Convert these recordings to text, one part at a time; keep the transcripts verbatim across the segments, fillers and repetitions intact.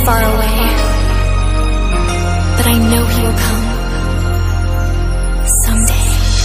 far away, but I know he will come someday.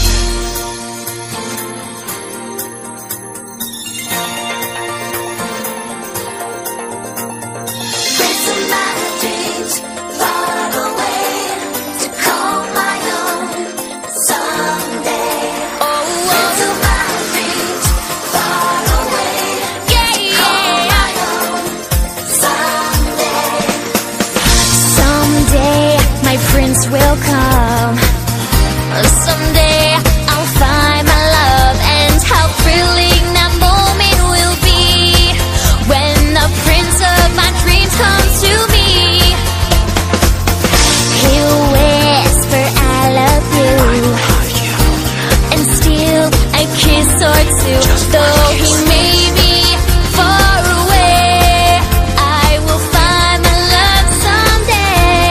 My prince will come. Someday I'll find my love, and how thrilling that moment will be when the prince of my dreams comes to me. He'll whisper I love you, and steal a kiss or two. Though he may be far away, I will find my love someday.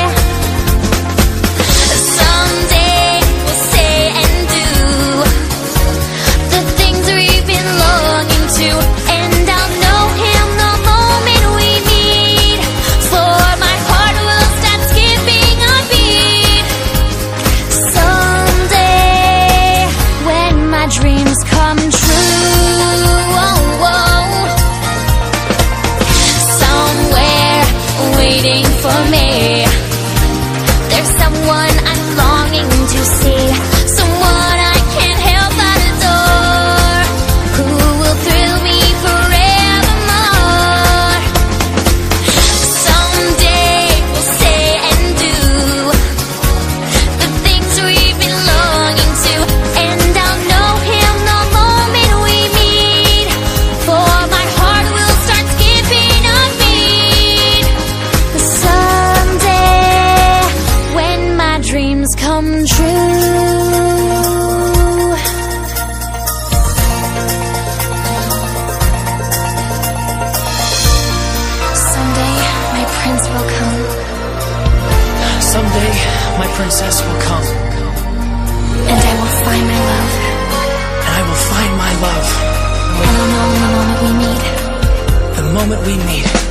Someday we'll say and do the things we've been longing to, and I'll know him the moment we meet, for my heart will start skipping a beat. Someday when my dreams come true, oh, oh, somewhere waiting for me, there's someone I'm longing to see, someone I can't help but adore, who will thrill me forevermore. Someday we'll say and do the things we've been longing to, and I'll know him the moment we meet, for my heart will start skipping a beat. Someday when my dreams come true. Someday my prince will come, Someday, my princess will come, and I will find my love, and I will find my love and I'll know in the moment we meet. the moment we meet.